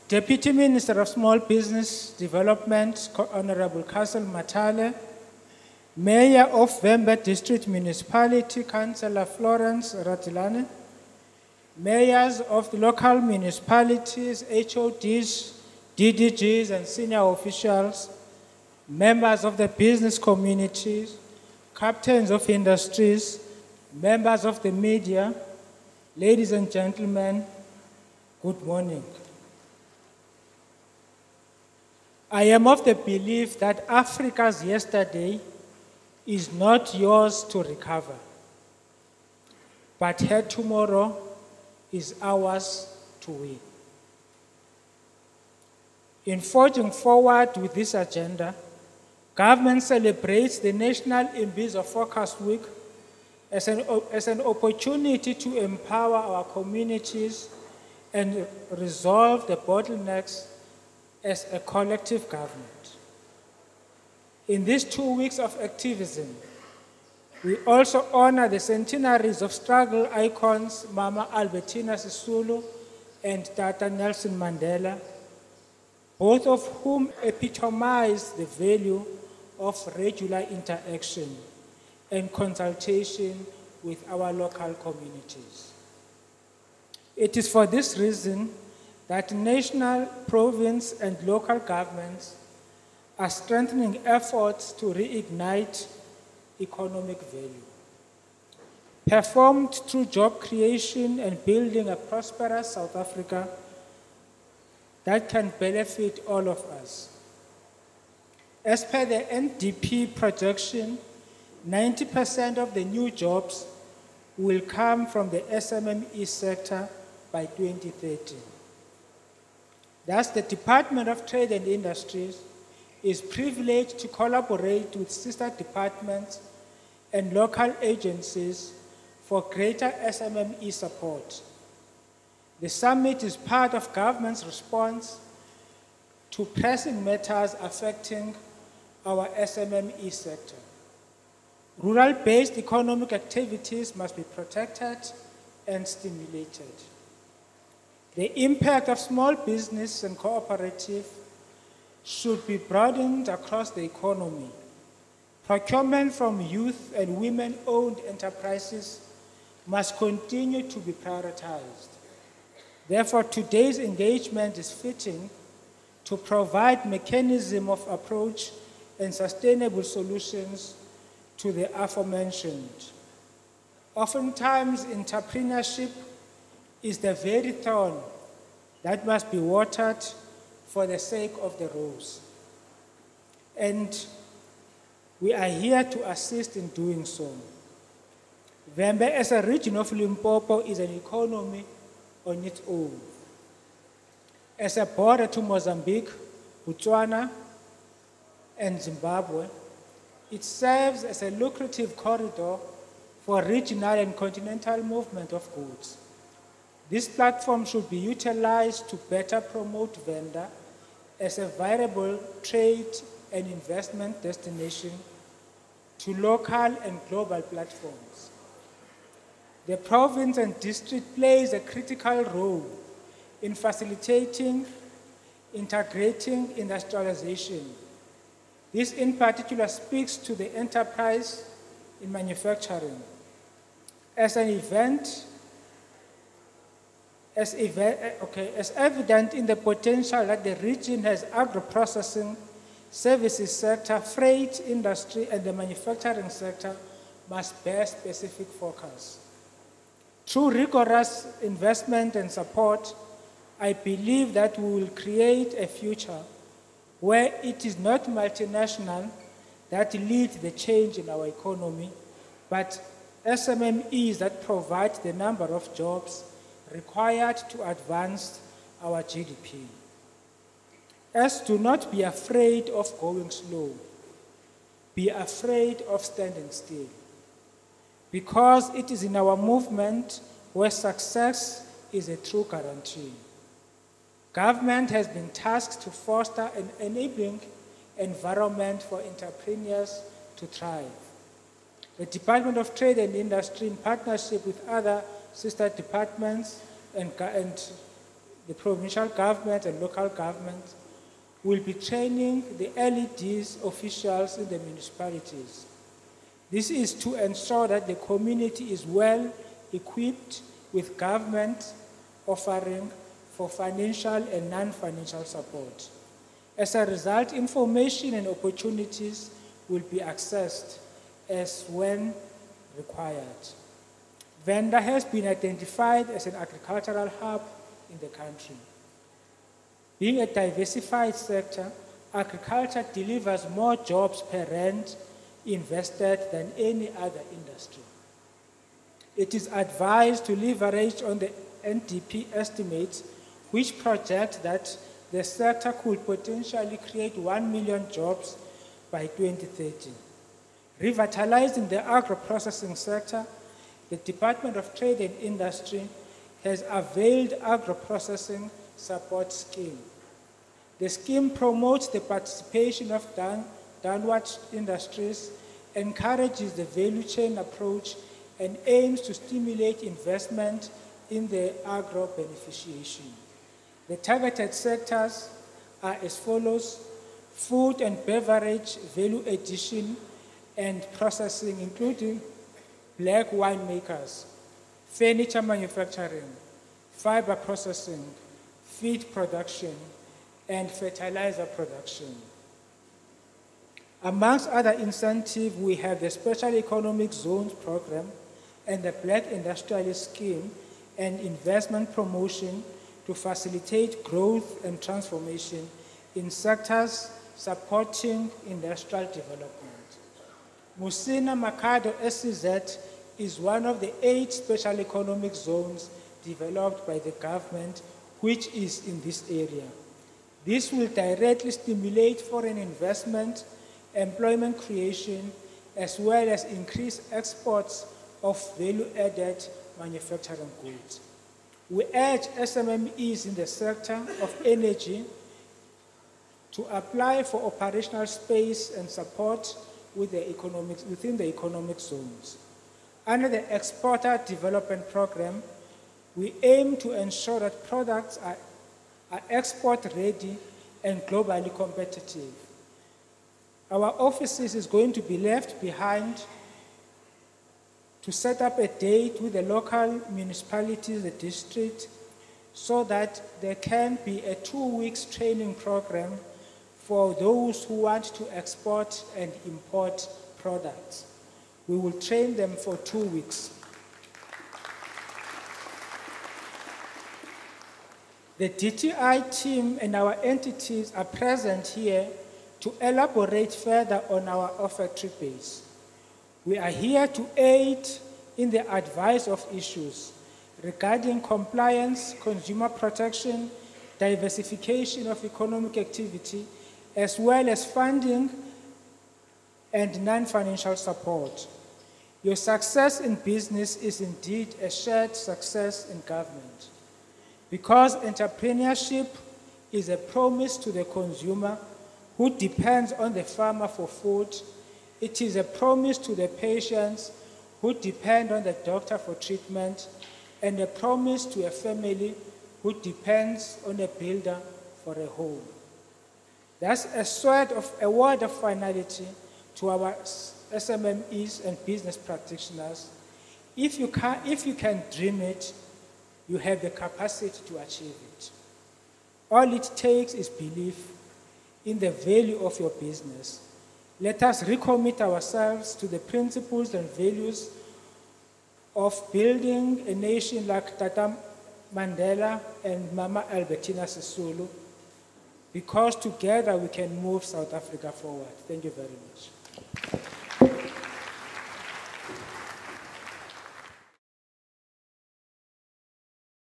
Deputy Minister of Small Business Development, Honorable Cassel Mathale, Mayor of Vhembe District Municipality, Councillor Florence Ratilane, mayors of the local municipalities, HODs, DDGs, and senior officials, members of the business communities, captains of industries, members of the media, ladies and gentlemen, good morning. I am of the belief that Africa's yesterday is not yours to recover, but her tomorrow is ours to win. In forging forward with this agenda, government celebrates the National Imbizo Focus Week as an opportunity to empower our communities and resolve the bottlenecks as a collective government. In these 2 weeks of activism, we also honor the centenaries of struggle icons Mama Albertina Sisulu and Tata Nelson Mandela, both of whom epitomize the value of regular interaction and consultation with our local communities. It is for this reason that national, province, and local governments are strengthening efforts to reignite economic value, performed through job creation and building a prosperous South Africa that can benefit all of us. As per the NDP projection, 90% of the new jobs will come from the SMME sector by 2030. Thus, the Department of Trade and Industries is privileged to collaborate with sister departments and local agencies for greater SMME support. The summit is part of government's response to pressing matters affecting our SMME sector. Rural-based economic activities must be protected and stimulated. The impact of small business and cooperative should be broadened across the economy. Procurement from youth and women-owned enterprises must continue to be prioritized. Therefore, today's engagement is fitting to provide mechanism of approach and sustainable solutions to the aforementioned. Oftentimes, entrepreneurship is the very thorn that must be watered for the sake of the rose. And we are here to assist in doing so. Vhembe, as a region of Limpopo, is an economy on its own. As a border to Mozambique, Botswana, and Zimbabwe, it serves as a lucrative corridor for regional and continental movement of goods. This platform should be utilized to better promote Vhembe as a viable trade and investment destination to local and global platforms. The province and district plays a critical role in facilitating, integrating industrialization. This in particular speaks to the enterprise in manufacturing. As evident in the potential that the region has agro-processing, services sector, freight industry, and the manufacturing sector must bear specific focus. Through rigorous investment and support, I believe that we will create a future where it is not multinational that lead the change in our economy, but SMMEs that provide the number of jobs required to advance our GDP. As do not be afraid of going slow. Be afraid of standing still. Because it is in our movement where success is a true guarantee. Government has been tasked to foster an enabling environment for entrepreneurs to thrive. The Department of Trade and Industry, in partnership with other sister departments and the provincial government and local government will be training the LEDs officials in the municipalities. This is to ensure that the community is well equipped with government offering for financial and non-financial support. As a result, information and opportunities will be accessed as when required. Vhembe has been identified as an agricultural hub in the country. Being a diversified sector, agriculture delivers more jobs per rand invested than any other industry. It is advised to leverage on the NDP estimates, which project that the sector could potentially create 1 million jobs by 2030. Revitalizing the agro-processing sector, the Department of Trade and Industry has availed agro-processing support scheme. The scheme promotes the participation of downward industries, encourages the value chain approach, and aims to stimulate investment in the agro-beneficiation. The targeted sectors are as follows: food and beverage, value addition and processing, including black winemakers, furniture manufacturing, fiber processing, feed production, and fertilizer production. Amongst other incentives, we have the Special Economic Zones Program and the Black Industrialist Scheme and investment promotion to facilitate growth and transformation in sectors supporting industrial development. Musina Mathale SEZ is one of the 8 special economic zones developed by the government, which is in this area. This will directly stimulate foreign investment, employment creation, as well as increase exports of value-added manufacturing goods. We urge SMMEs in the sector of energy to apply for operational space and support within the economic zones. Under the Exporter Development Program, we aim to ensure that products are export-ready and globally competitive. Our offices is going to be left behind to set up a date with the local municipalities, the district, so that there can be a 2-week training program for those who want to export and import products. We will train them for 2 weeks. The DTI team and our entities are present here to elaborate further on our offertory base. We are here to aid in the advice of issues regarding compliance, consumer protection, diversification of economic activity, as well as funding and non-financial support. Your success in business is indeed a shared success in government, because entrepreneurship is a promise to the consumer who depends on the farmer for food. It is a promise to the patients who depend on the doctor for treatment, and a promise to a family who depends on a builder for a home. That's a word of finality to our SMMEs and business practitioners. If you can dream it, you have the capacity to achieve it. All it takes is belief in the value of your business. Let us recommit ourselves to the principles and values of building a nation like Tata Mandela and Mama Albertina Sisulu, because together we can move South Africa forward. Thank you very much.